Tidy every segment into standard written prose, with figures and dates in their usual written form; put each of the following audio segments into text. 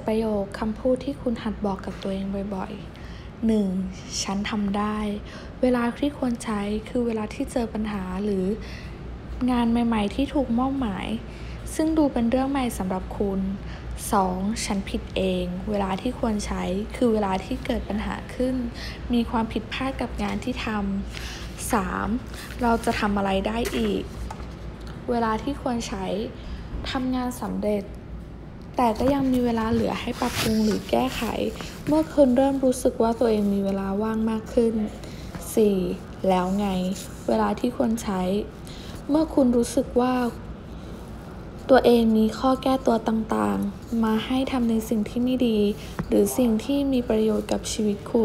ประโยคคำพูดที่คุณหัดบอกกับตัวเองบ่อยๆ 1. ฉันทำได้ เวลาที่ควรใช้คือเวลาที่เจอปัญหาหรืองานใหม่ๆที่ถูกมอบหมายซึ่งดูเป็นเรื่องใหม่สำหรับคุณ 2. ฉันผิดเอง เวลาที่ควรใช้คือเวลาที่เกิดปัญหาขึ้นมีความผิดพลาดกับงานที่ทำ 3. เราจะทำอะไรได้อีก เวลาที่ควรใช้ทำงานสำเร็จแต่ก็ยังมีเวลาเหลือให้ปรับปรุงหรือแก้ไขเมื่อคุณเริ่มรู้สึกว่าตัวเองมีเวลาว่างมากขึ้น 4. แล้วไงเวลาที่ควรใช้เมื่อคุณรู้สึกว่าตัวเองมีข้อแก้ตัวต่างๆมาให้ทำในสิ่งที่ไม่ดีหรือสิ่งที่มีประโยชน์กับชีวิตคุณ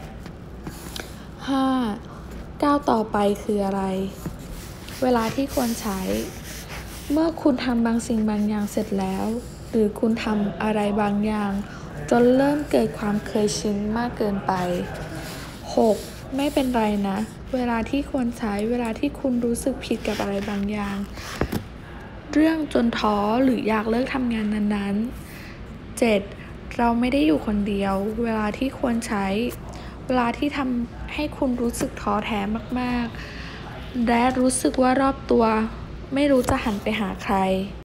5. ก้าวต่อไปคืออะไรเวลาที่ควรใช้เมื่อคุณทำบางสิ่งบางอย่างเสร็จแล้วหรือคุณทำอะไรบางอย่างจนเริ่มเกิดความเคยชินมากเกินไป 6. ไม่เป็นไรนะเวลาที่ควรใช้เวลาที่คุณรู้สึกผิดกับอะไรบางอย่างเรื่องจนท้อหรืออยากเลิกทำงานนั้นๆ 7. เราไม่ได้อยู่คนเดียวเวลาที่ควรใช้เวลาที่ทำให้คุณรู้สึกท้อแท้มากๆและรู้สึกว่ารอบตัวไม่รู้จะหันไปหาใคร